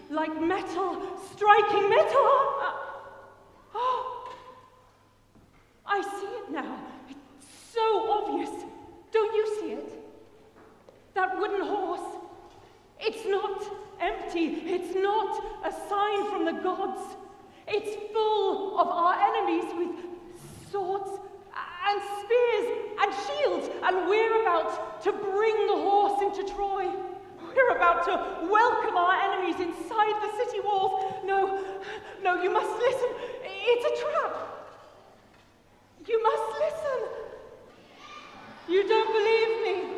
like metal striking metal. I see it now. It's so obvious. Don't you see it? That wooden horse. It's not empty. It's not a sign from the gods. It's full of our enemies with swords and spears and shields, and we're about to bring the horse into Troy. We're about to welcome our enemies inside the city walls. No, you must listen. It's a trap. You must listen. You don't believe me?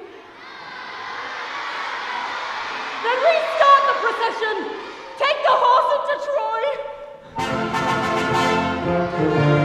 Then restart the procession. Take the horse into Troy.